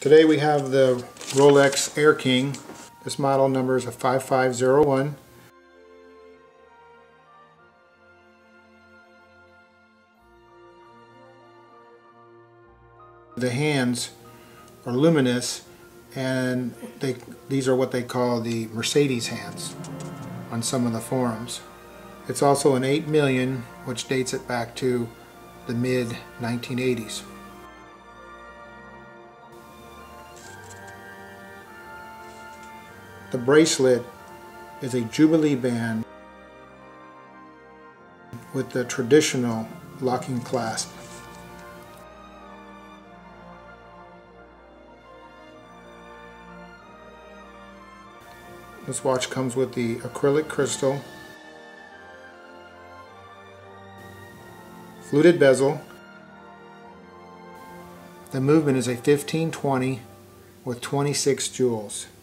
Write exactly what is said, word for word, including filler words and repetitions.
Today we have the Rolex Air-King. This model number is a five five zero one. The hands are luminous, and they, these are what they call the Mercedes hands on some of the forums. It's also an eight million, which dates it back to the mid nineteen eighties. The bracelet is a jubilee band with the traditional locking clasp. This watch comes with the acrylic crystal, fluted bezel. The movement is a fifteen twenty with twenty-six jewels.